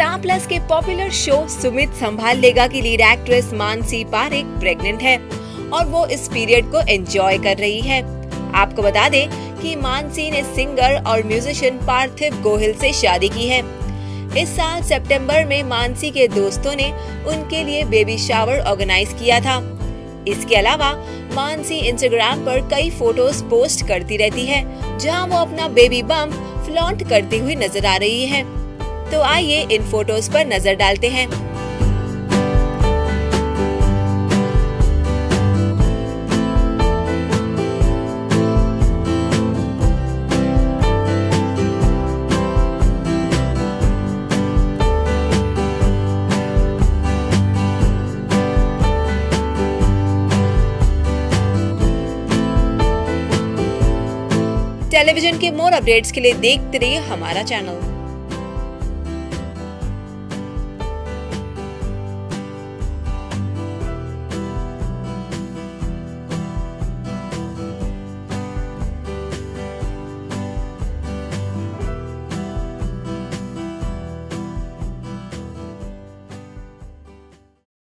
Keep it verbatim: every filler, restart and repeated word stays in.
Star Plus के popular show Sumit Sambhal Lega की lead actress Mansi Parekh pregnant है और वो इस पीरियड को एंजॉय कर रही है। आपको बता दें कि मानसी ने सिंगर और म्यूजिशियन पार्थिव गोहिल से शादी की है। इस साल सितंबर में मानसी के दोस्तों ने उनके लिए बेबी शावर ऑर्गेनाइज किया था। इसके अलावा मानसी इंस्टाग्राम पर कई फोटोज पोस्ट करती रहती है, जहां वो अपना बेबी बम्प फ्लॉन्ट करती हुई नजर आ रही है। तो आइए इन फोटोज पर नजर डालते हैं। टेलीविजन के मोर अपडेट्स के लिए देखते रहिए हमारा चैनल।